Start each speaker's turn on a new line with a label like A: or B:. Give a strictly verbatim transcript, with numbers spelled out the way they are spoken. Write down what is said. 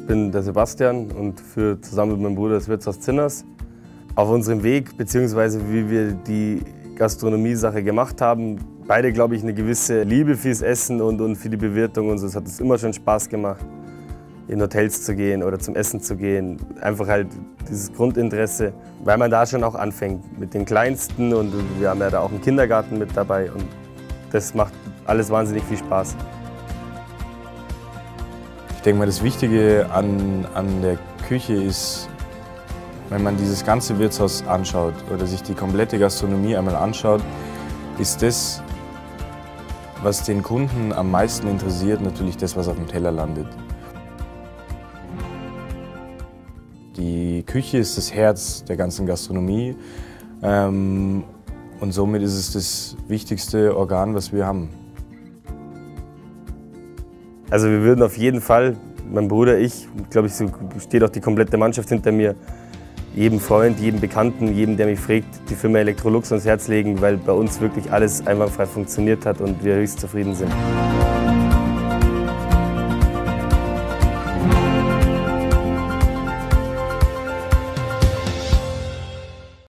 A: bin der Sebastian und führe zusammen mit meinem Bruder das Wirtshaus Zinners. Auf unserem Weg, beziehungsweise wie wir die Gastronomie-Sache gemacht haben, beide, glaube ich, eine gewisse Liebe fürs Essen und, und für die Bewirtung und so. Es hat uns immer schon Spaß gemacht, in Hotels zu gehen oder zum Essen zu gehen. Einfach halt dieses Grundinteresse, weil man da schon auch anfängt mit den Kleinsten und wir haben ja da auch einen Kindergarten mit dabei und das macht alles wahnsinnig viel Spaß.
B: Ich denke mal, das Wichtige an, an der Küche ist, wenn man dieses ganze Wirtshaus anschaut oder sich die komplette Gastronomie einmal anschaut, ist das, was den Kunden am meisten interessiert, natürlich das, was auf dem Teller landet. Die Küche ist das Herz der ganzen Gastronomie ähm, und somit ist es das wichtigste Organ, was wir haben.
A: Also wir würden auf jeden Fall, mein Bruder, ich, glaube ich, so steht auch die komplette Mannschaft hinter mir, jedem Freund, jedem Bekannten, jedem, der mich fragt, die Firma Electrolux ans Herz legen, weil bei uns wirklich alles einwandfrei funktioniert hat und wir höchst zufrieden sind.